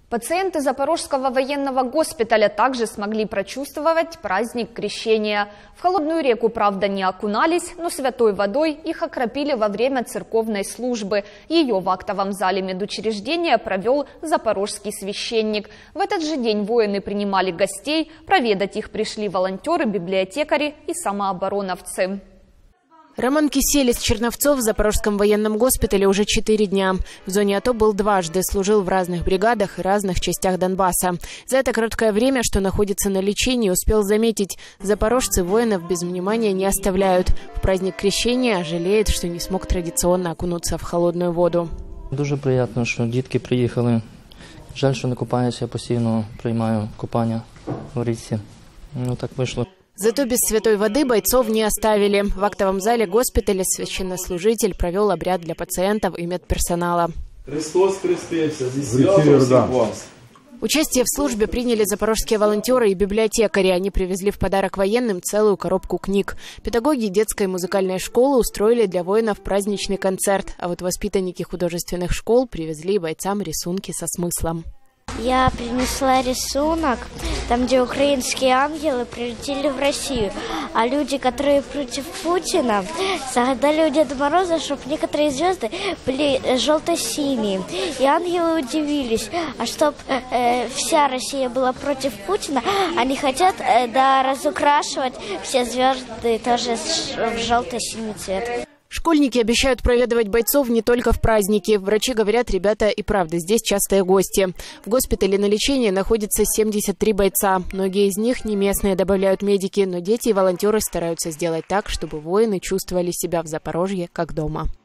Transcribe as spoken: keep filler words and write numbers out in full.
Пациенты Запорожского военного госпиталя также смогли прочувствовать праздник Крещения. В холодную реку, правда, не окунались, но святой водой их окропили во время церковной службы. Ее в актовом зале медучреждения провел запорожский священник. В этот же день воины принимали гостей, проведать их пришли волонтеры, библиотекари и самообороновцы. Роман Кисель из Черновцов в Запорожском военном госпитале уже четыре дня. В зоне АТО был дважды, служил в разных бригадах и разных частях Донбасса. За это короткое время, что находится на лечении, успел заметить, запорожцы воинов без внимания не оставляют. В праздник Крещения жалеет, что не смог традиционно окунуться в холодную воду. Дуже приємно, що дітки приїхали. Жаль, що не купаюся, я постійно приймаю купання в річці. Ну так вийшло. Зато без святой воды бойцов не оставили. В актовом зале госпиталя священнослужитель провел обряд для пациентов и медперсонала. Христос крестился, здесь свято всех вас. Участие в службе приняли запорожские волонтеры и библиотекари. Они привезли в подарок военным целую коробку книг. Педагоги детской музыкальной школы устроили для воинов праздничный концерт. А вот воспитанники художественных школ привезли бойцам рисунки со смыслом. Я принесла рисунок, там, где украинские ангелы прилетели в Россию, а люди, которые против Путина, загадали у Деда Мороза, чтобы некоторые звезды были желто-синие. И ангелы удивились, а чтобы э, вся Россия была против Путина, они хотят э, да, разукрашивать все звезды тоже в желто-синий цвет. Школьники обещают проведывать бойцов не только в праздники. Врачи говорят, ребята и правда здесь частые гости. В госпитале на лечении находится семьдесят три бойца. Многие из них не местные, добавляют медики, но дети и волонтеры стараются сделать так, чтобы воины чувствовали себя в Запорожье как дома.